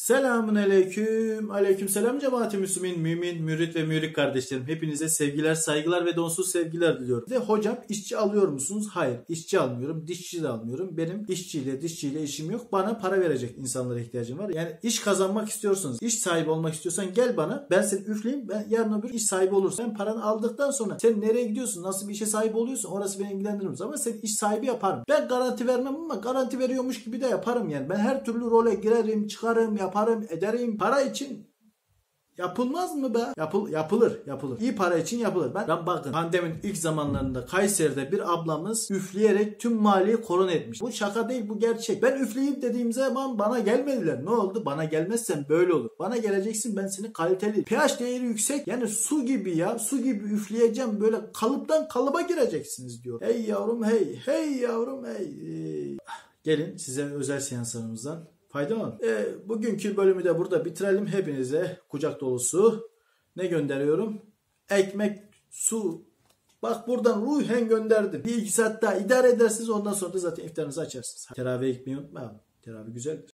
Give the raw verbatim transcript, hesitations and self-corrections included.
Selamun aleyküm. Aleyküm selam cemaati Müslümin, mümin, mürit ve mürik kardeşlerim. Hepinize sevgiler, saygılar ve donsuz sevgiler diliyorum. De hocam işçi alıyor musunuz? Hayır. İşçi almıyorum. Dişçi de almıyorum. Benim işçiyle, dişçiyle işim yok. Bana para verecek insanlara ihtiyacım var. Yani iş kazanmak istiyorsanız, iş sahibi olmak istiyorsan gel bana. Ben seni üfleyeyim. Ben yarın öbür iş sahibi olursun. Ben paranı aldıktan sonra sen nereye gidiyorsun? Nasıl bir işe sahip oluyorsun? Orası beni ilgilendirmez. Ama seni iş sahibi yaparım. Ben garanti vermem ama garanti veriyormuş gibi de yaparım yani. Ben her türlü role girerim, çıkarım, yaparım, ederim. Para için yapılmaz mı be? Yapıl, yapılır, yapılır. İyi para için yapılır. Ben, ben bakın pandeminin ilk zamanlarında Kayseri'de bir ablamız üfleyerek tüm mahalleyi korona etmiş. Bu şaka değil, bu gerçek. Ben üfleyip dediğim zaman bana gelmediler. Ne oldu? Bana gelmezsen böyle olur. Bana geleceksin, ben seni kaliteli. pH değeri yüksek. Yani su gibi ya. Su gibi üfleyeceğim. Böyle kalıptan kalıba gireceksiniz diyor. Hey yavrum hey. Hey yavrum hey. Gelin size özel seanslarımızdan faydalanın. E, bugünkü bölümü de burada bitirelim. Hepinize kucak dolusu ne gönderiyorum? Ekmek, su. Bak buradan ruhen gönderdim. Bir iki saat daha idare edersiniz, ondan sonra da zaten iftarınızı açarsınız. Teravihe gitmeyi unutmayın. Teravih güzeldir.